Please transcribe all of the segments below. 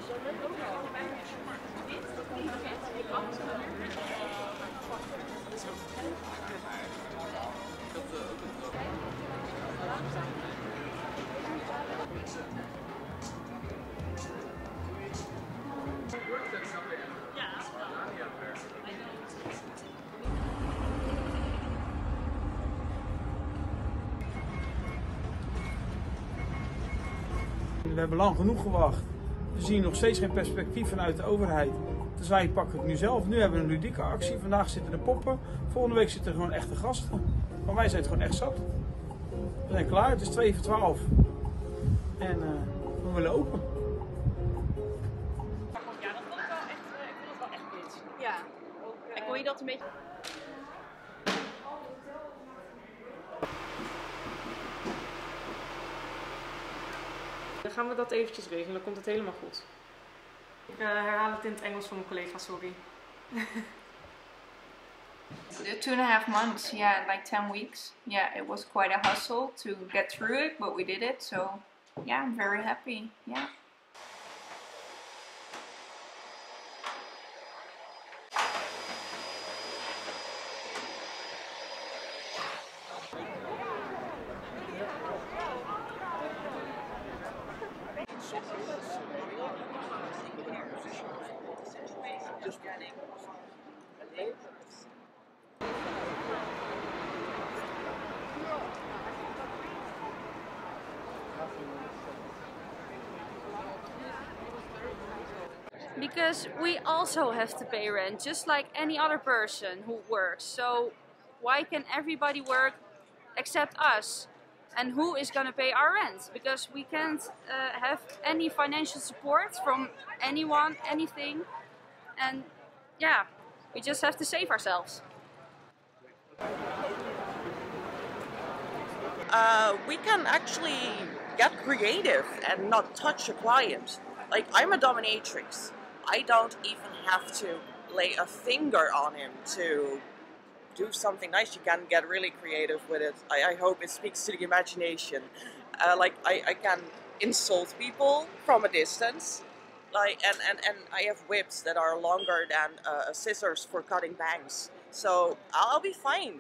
We hebben lang genoeg gewacht. We zien nog steeds geen perspectief vanuit de overheid. Dus wij pakken het nu zelf. Nu hebben we een ludieke actie. Vandaag zitten de poppen. Volgende week zitten er gewoon echte gasten. Maar wij zijn het gewoon echt zat. We zijn klaar. Het is 2 voor 12. En we willen open. Ja, dat vond ik wel echt, ik vond het wel echt dit. Ja. En kon je dat een beetje... Dan gaan we dat eventjes regelen, dan komt het helemaal goed. Ik herhaal het in het Engels voor mijn collega, sorry. 2.5 months, yeah, like 10 weeks. Yeah, it was quite a hustle to get through it, but we did it. So, yeah, I'm very happy. Yeah. Because we also have to pay rent, just like any other person who works. So why can everybody work except us? And who is going to pay our rent? Because we can't have any financial support from anyone, anything. And yeah, we just have to save ourselves. We can actually get creative and not touch a client. Like, I'm a dominatrix. I don't even have to lay a finger on him to do something nice. You can get really creative with it. I hope it speaks to the imagination. Like, I can insult people from a distance. Like, and I have whips that are longer than scissors for cutting bangs. So I'll be fine.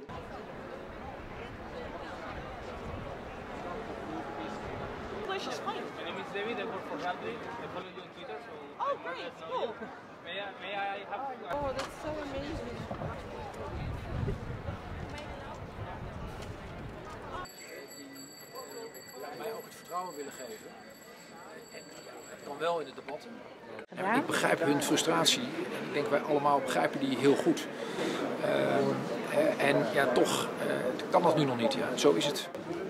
English is fine. My name is David. I work for Radley. I follow you on Twitter, so Oh, great, cool. May I have? Oh, that's so amazing. Die mij ook het vertrouwen willen geven. En het kan wel in de debatten. Ja, ik begrijp hun frustratie. En ik denk wij allemaal begrijpen die heel goed. En ja, toch kan dat nu nog niet. Ja. Zo is het.